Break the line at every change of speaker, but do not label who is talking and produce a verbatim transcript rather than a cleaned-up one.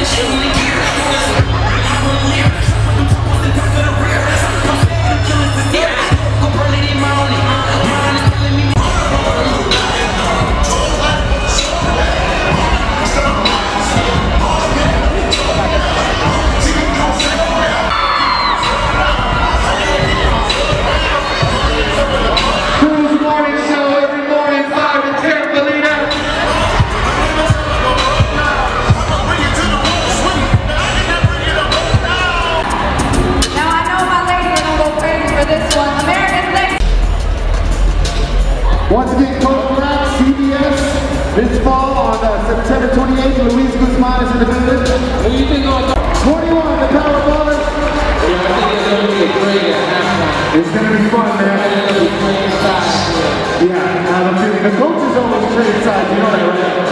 Once again, Coach Black, C B S, this fall on uh, September twenty-eighth, Luis Guzman is in the building.
What do you think of
twenty-one, the Power Ballers.
Yeah, I think it's going to be a great at halftime.
It's going to be fun, man.
It's going to be great inside.
Yeah, I have a feeling. The coaches always trade sides, you know that, right?